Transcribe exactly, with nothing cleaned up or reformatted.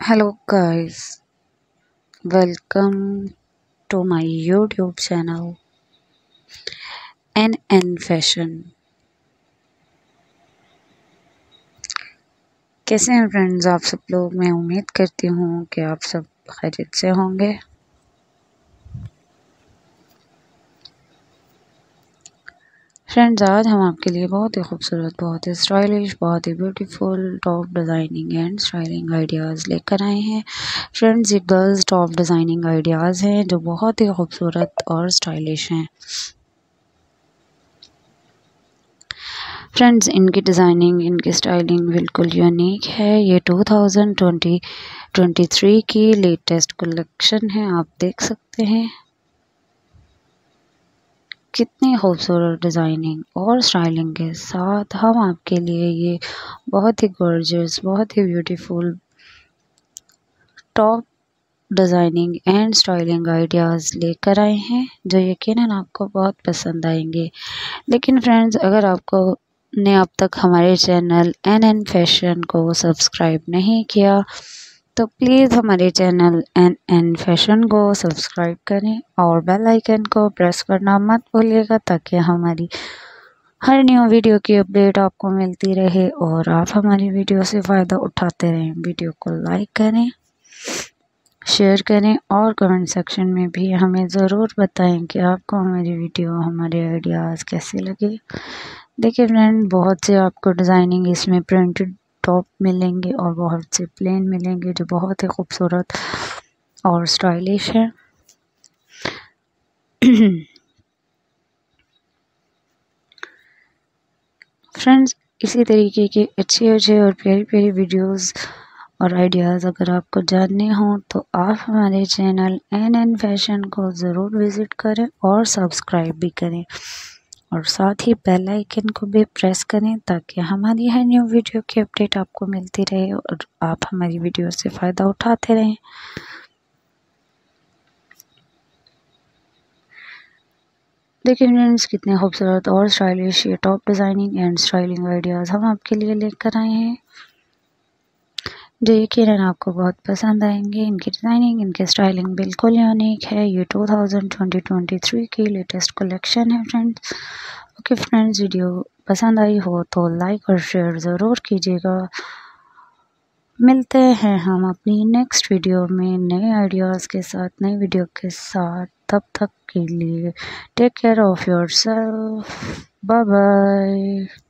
Hello guys, welcome to my YouTube channel N N Fashion। कैसे हैं friends आप सब लोग। मैं उम्मीद करती हूँ कि आप सब खैरियत से होंगे। फ्रेंड्स आज हम आपके लिए बहुत ही खूबसूरत, बहुत ही स्टाइलिश, बहुत ही beautiful top designing and styling ideas लेकर आए हैं। फ्रेंड्स ये गर्ल्स टॉप डिज़ाइनिंग आइडियाज़ हैं जो बहुत ही खूबसूरत और स्टाइलिश हैं। फ्रेंड्स इनकी डिज़ाइनिंग, इनकी स्टाइलिंग बिल्कुल यूनिक है। ये टू थाउज़ेंड ट्वेंटी थ्री की लेटेस्ट कलेक्शन है। आप देख सकते हैं कितनी खूबसूरत डिज़ाइनिंग और स्टाइलिंग के साथ हम आपके लिए ये बहुत ही गॉर्जियस, बहुत ही beautiful top designing and styling ideas लेकर आए हैं जो यकीनन आपको बहुत पसंद आएंगे। लेकिन फ्रेंड्स अगर आपको ने अब तक हमारे चैनल एन एन फैशन को सब्सक्राइब नहीं किया तो प्लीज़ हमारे चैनल एन एन फैशन को सब्सक्राइब करें और बेल आइकन को प्रेस करना मत भूलिएगा ताकि हमारी हर न्यू वीडियो की अपडेट आपको मिलती रहे और आप हमारी वीडियो से फ़ायदा उठाते रहें। वीडियो को लाइक करें, शेयर करें और कमेंट सेक्शन में भी हमें ज़रूर बताएं कि आपको हमारी वीडियो, हमारे आइडियाज़ कैसे लगे। देखिए फ्रेंड, बहुत से आपको डिज़ाइनिंग इसमें प्रिंटेड टॉप मिलेंगे और बहुत से प्लेन मिलेंगे जो बहुत ही खूबसूरत और स्टाइलिश है। फ्रेंड्स इसी तरीके के अच्छे अच्छे और प्यारी प्यारी वीडियोस और आइडियाज़ अगर आपको जानने हों तो आप हमारे चैनल एन एन फैशन को ज़रूर विज़िट करें और सब्सक्राइब भी करें और साथ ही बेल आइकन को भी प्रेस करें ताकि हमारी हर न्यू वीडियो की अपडेट आपको मिलती रहे और आप हमारी वीडियो से फ़ायदा उठाते रहें। देखिए फ्रेंड्स कितने खूबसूरत और स्टाइलिश ये top designing and styling ideas हम आपके लिए लेकर आए हैं जो यकीनन आपको बहुत पसंद आएंगे। इनकी डिज़ाइनिंग, इनकी स्टाइलिंग बिल्कुल यूनिक है। ये टू थाउज़ेंड ट्वेंटी थ्री की लेटेस्ट कलेक्शन है फ्रेंड्स। ओके फ्रेंड्स, वीडियो पसंद आई हो तो लाइक और शेयर ज़रूर कीजिएगा। मिलते हैं हम अपनी नेक्स्ट वीडियो में नए आइडियाज़ के साथ, नई वीडियो के साथ। तब तक के लिए take care of yourself, bye bye.